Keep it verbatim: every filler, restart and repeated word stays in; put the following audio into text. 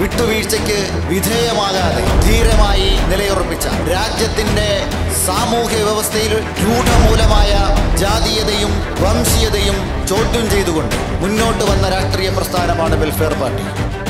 വിട്ടുവീഴ്ചയ്ക്ക് വിധേയമാകാതെ ധീരമായി നിലയുറപ്പിച്ച, രാജ്യത്തിന്റെ സാമൂഹ്യ വ്യവസ്ഥയിൽ രൂഢമൂലമായ ജാതീയതയും വംശീയതയും ചോദ്യം ചെയ്തുകൊണ്ട് മുന്നോട്ട് വന്ന രാഷ്ട്രീയ പ്രസ്ഥാനമാണ് വെൽഫെയർ പാർട്ടി.